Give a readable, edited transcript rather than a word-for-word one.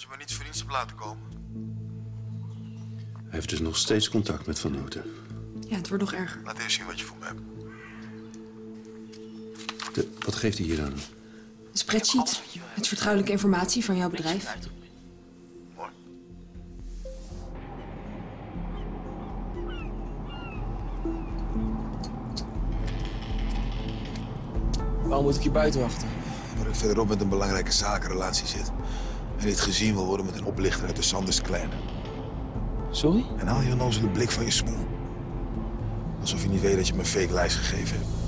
je me niet vriendschap laten komen. Hij heeft dus nog steeds contact met Van Noten. Ja, het wordt nog erger. Laat eerst zien wat je voor me hebt. Wat geeft hij hier aan? Een spreadsheet met vertrouwelijke informatie van jouw bedrijf. Mooi. Waarom moet ik hier buiten wachten? Waar ik verderop met een belangrijke zakenrelatie zit. En niet gezien wil worden met een oplichter uit de Sanders clan. Sorry? En haal je onnozele blik van je smoel. Alsof je niet weet dat je me een fake lijst gegeven hebt.